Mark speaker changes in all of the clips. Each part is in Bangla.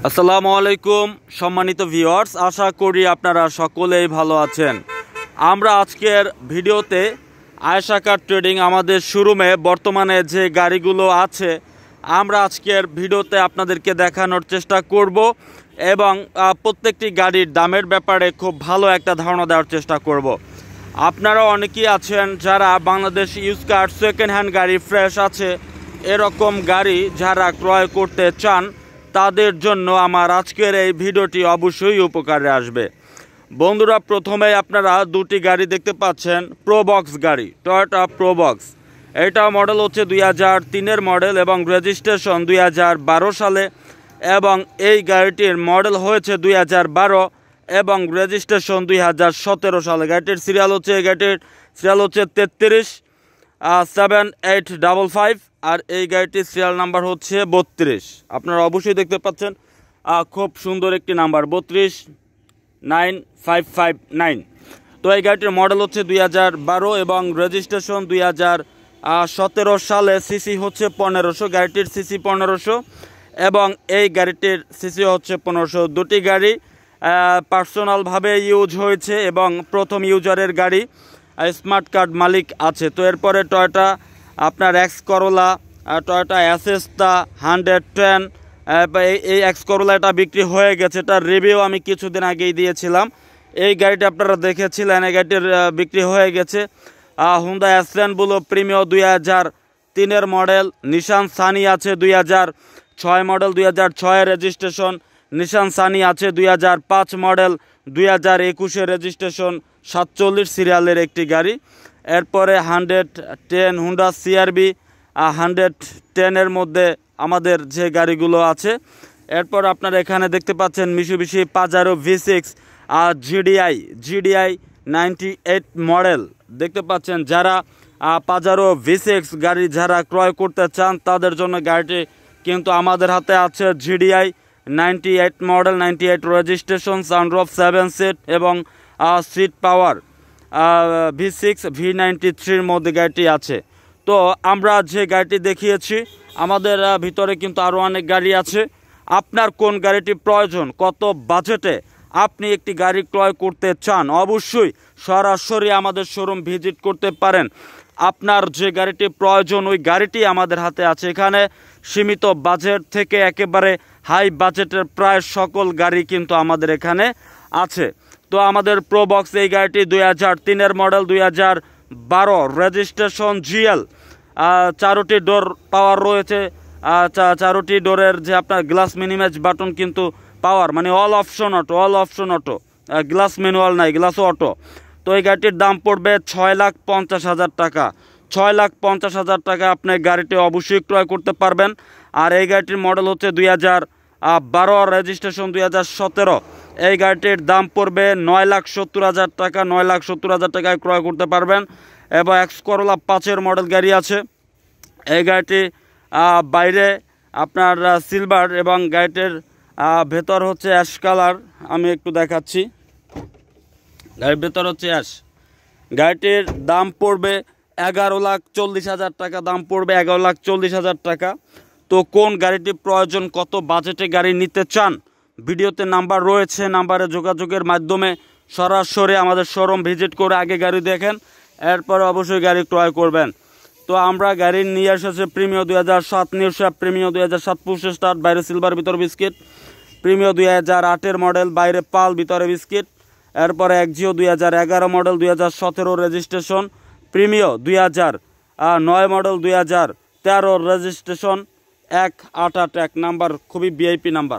Speaker 1: আসসালামু আলাইকুম সম্মানিত ভিউয়ার্স, আশা করি আপনারা সকলেই ভালো আছেন। আমরা আজকের ভিডিওতে আয়েশা কার ট্রেডিং আমাদের শোরুমে বর্তমানে যে গাড়িগুলো আছে আমরা আজকের ভিডিওতে আপনাদেরকে দেখানোর চেষ্টা করব এবং প্রত্যেকটি গাড়ির দামের ব্যাপারে খুব ভালো একটা ধারণা দেওয়ার চেষ্টা করব। আপনারা অনেকেই আছেন যারা Bangladesh use car second hand গাড়ি ফ্রেশ আছে এরকম গাড়ি যারা ক্রয় করতে চান, তাদের জন্য আমার আজকের এই ভিডিওটি অবশ্যই উপকারে আসবে। বন্ধুরা, প্রথমে আপনারা দুটি গাড়ি দেখতে পাচ্ছেন, প্রোবক্স গাড়ি, টয়োটা প্রোবক্স। এটা মডেল হচ্ছে 2003-এর মডেল এবং রেজিস্ট্রেশন 2012 সালে, এবং এই গাড়িটির মডেল হয়েছে 2012 এবং রেজিস্ট্রেশন 2017 সালে। গাড়িটির সিরিয়াল হচ্ছে 737855, আর এই গাড়িটির সিরিয়াল নাম্বার হচ্ছে 32। আপনারা অবশ্যই দেখতে পাচ্ছেন খুব সুন্দর একটি নাম্বার, 329559। তো এই গাড়িটির মডেল হচ্ছে 2012 এবং রেজিস্ট্রেশন 2017 সালে। সিসি হচ্ছে 1500, গাড়িটির সিসি 1500 এবং এই গাড়িটির সিসি হচ্ছে 1500। দুটি গাড়ি পার্সোনালভাবে ইউজ হয়েছে এবং প্রথম ইউজারের গাড়ি, স্মার্ট কার্ড মালিক আছে। তো এরপরে টয়োটা আপনার এক্স করোলা, টয়োটা অ্যাসেস্তা 110, এই এক্স করোলা এটা বিক্রি হয়ে গেছে, এটার রিভিউ আমি কিছুদিন আগেই দিয়েছিলাম। এই গাড়িটা আপনারা দেখেছিলেন, এই গাড়িটির বিক্রি হয়ে গেছে। হুন্ডা অ্যাসেন্ট বুলো প্রিমিও 2003-এর মডেল, নিশান সানি আছে 2006 মডেল, 2006 রেজিস্ট্রেশন। নিশান সানি আছে 2005 মডেল, 2021 রেজিস্ট্রেশন, 47 সিরিয়ালের একটি গাড়ি। এরপরে 110 হুন্ডা সিআরবি 110-এর মধ্যে আমাদের যে গাড়িগুলো আছে। এরপর আপনারা এখানে দেখতে পাচ্ছেন মিশুবিশি পাজারো V6 আর জিডিআই 98 মডেল দেখতে পাচ্ছেন। যারা পাজারো V6 গাড়ি যারা ক্রয় করতে চান তাদের জন্য গাড়িটি কিন্তু আমাদের হাতে আছে। GDI 98 model, 98 registration, sunroof 7 seat এবং সিট পাওয়ার V6 V93-র মধ্যে গাড়িটি আছে। তো আমরা যে গাড়িটি দেখিয়েছি আমাদের ভিতরে কিন্তু আরও অনেক গাড়ি আছে। আপনার কোন গাড়িটি প্রয়োজন, কত বাজেটে আপনি একটি গাড়ি ক্রয় করতে চান, অবশ্যই সরাসরি আমাদের শোরুম ভিজিট করতে পারেন। আপনার যে গাড়িটি প্রয়োজন ওই গাড়িটি আমাদের হাতে আছে। এখানে সীমিত বাজেট থেকে একেবারে হাই বাজেটের প্রায় সকল গাড়ি কিন্তু আমাদের এখানে আছে। তো আমাদের প্রোবক্স এই গাড়িটি 2003-এর মডেল, 2012 রেজিস্ট্রেশন, জিএল। 4টি ডোর পাওয়ার রয়েছে, 4টি ডোরের যে আপনার গ্লাস মিনিমাইজ বাটন কিন্তু পাওয়ার, মানে all option auto, glass manual নাই, গ্লাস অটো। তো এই গাড়িটির দাম পড়বে 6,50,000 টাকা। 6,50,000 টাকা আপনি গাড়িটি অবশ্যই ক্রয় করতে পারবেন। আর এই গাড়িটির মডেল হচ্ছে 2012, রেজিস্ট্রেশন 2017। এই গাড়িটির দাম পড়বে 9,70,000 টাকা। 9,70,000 টাকায় ক্রয় করতে পারবেন। এবং এক্স করোলা 5-এর মডেল গাড়ি আছে। এই গাড়িটি বাইরে আপনার সিলভার এবং গাড়িটির ভেতর হচ্ছে অ্যাশ কালার। আমি একটু দেখাচ্ছি, গাড়ির ভেতর হচ্ছে অ্যাশ। গাড়িটির দাম পড়বে 11,40,000 টাকা। দাম পড়বে 11,40,000 টাকা। তো কোন গাড়িটি প্রয়োজন, কত বাজেটে গাড়ি নিতে চান, ভিডিওতে নাম্বার রয়েছে, নাম্বারে যোগাযোগের মাধ্যমে সরাসরি আমাদের শোরুম ভিজিট করে আগে গাড়ি দেখেন, এরপরে অবশ্যই গাড়ি ক্রয় করবেন। তো আমরা গাড়ি নিয়ে এসেছি Premio 2007 new shape, Premio 2007 push start, বাইরে সিলভার ভিতরে বিস্কিট। প্রিমিও 2008-এর মডেল, বাইরে পাল ভিতরে বিস্কিট। এরপরে Axio 2011 model, 2017 registration. Premio 2009 model, 2013 registration, 188 number, খুবই ভিআইপি নাম্বার,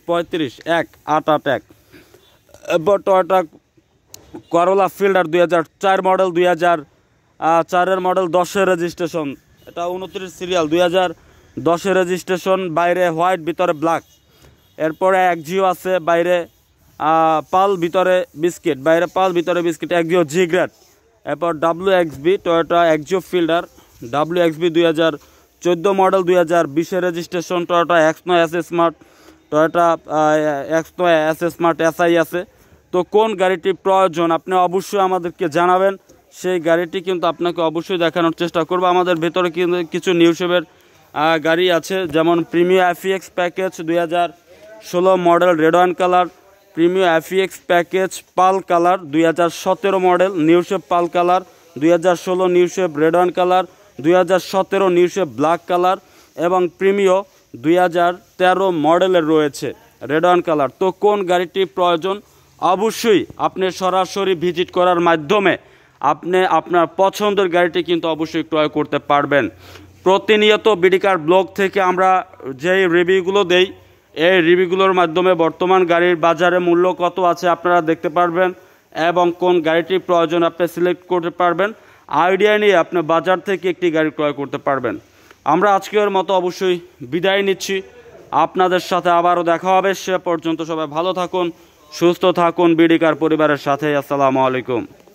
Speaker 1: 35-188। এরপর টয়োটা করোলা ফিল্ডার 2004 মডেল, 2004-এর মডেল, 10-এর রেজিস্ট্রেশন, এটা 29 সিরিয়াল, 2010-এর রেজিস্ট্রেশন, বাইরে হোয়াইট ভিতরে ব্ল্যাক। এরপরে এক্সিও আছে, বাইরে পাল ভিতরে বিস্কিট, বাইরে পাল ভিতরে বিস্কিট, এক্সিও জি গ্রেড। এরপর WXB Toyota Axio Fielder, WXB 2014 model, 2020-এর registration, Toyota X9 S smart, Toyota X9 S smart SI আছে। তো কোন গাড়িটি প্রয়োজন আপনি অবশ্যই আমাদেরকে জানাবেন, সেই গাড়িটি কিন্তু আপনাকে অবশ্যই দেখানোর চেষ্টা করবো। আমাদের ভেতরে কিন্তু কিছু নিউ শেপের গাড়ি আছে, যেমন premier FEX package 2016 model red wine colour, premium FEX package pearl colour, 2017 model new shape pearl colour, 2016 new shape red wine colour, 2017 new shape black colour এবং প্রিমিয়াম 2013 মডেলের রয়েছে রেড ওয়াইন কালার। তো কোন গাড়িটি প্রয়োজন, অবশ্যই আপনি সরাসরি ভিজিট করার মাধ্যমে আপনি আপনার পছন্দের গাড়িটি কিন্তু অবশ্যই ক্রয় করতে পারবেন। প্রতিনিয়ত বিডিকার ব্লগ থেকে আমরা যেই রিভিউগুলো দেই, এই রিভিউগুলোর মাধ্যমে বর্তমান গাড়ির বাজারে মূল্য কত আছে আপনারা দেখতে পারবেন এবং কোন গাড়িটির প্রয়োজন আপনি সিলেক্ট করতে পারবেন। আইডিয়া নিয়ে আপনি বাজার থেকে একটি গাড়ি ক্রয় করতে পারবেন। আমরা আজকের মতো অবশ্যই বিদায় নিচ্ছি, আপনাদের সাথে আবারও দেখা হবে। সে পর্যন্ত সবাই ভালো থাকুন, সুস্থ থাকুন বিডিকার পরিবারের সাথে। আসসালামু আলাইকুম।